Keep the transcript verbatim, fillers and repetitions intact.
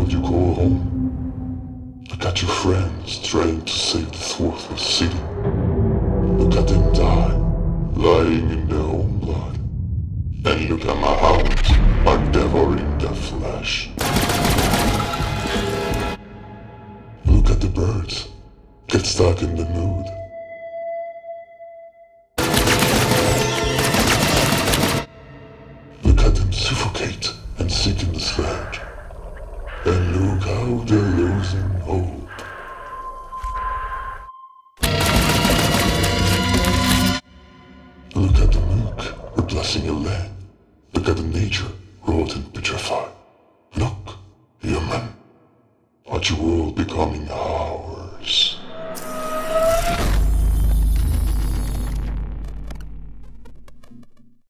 world you call home. Look at your friends trying to save this worthless city. Look at them die, lying in their own blood. And look at my hounds, are devouring their flesh. Look at the birds, get stuck in the mood. Look at them suffocate and sink in the sledge. And look how they're losing hope. Look at the mook replacing a land. Look at the nature rot and petrified. Look, human, at your world becoming hard.